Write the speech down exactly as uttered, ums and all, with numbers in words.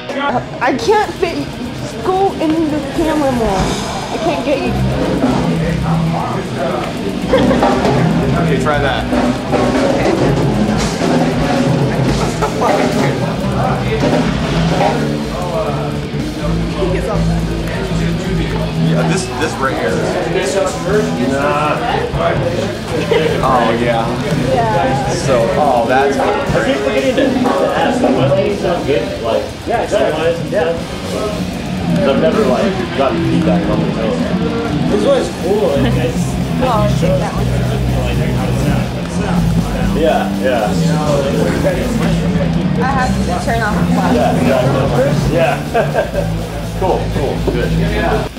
I can't fit. Go in the camera more. I can't get you. Okay, try that. Yeah, this this right here. Nah. Oh yeah. Yeah. So oh that's I keep forgetting to, to ask them whether they sound good. Like yeah, exactly. Yeah. I've never like gotten feedback on the tone. This one's cool. Like, it's, Oh, I'll take that one. yeah, yeah. I have to turn off the flash. Yeah, exactly. Yeah. Cool, cool, good.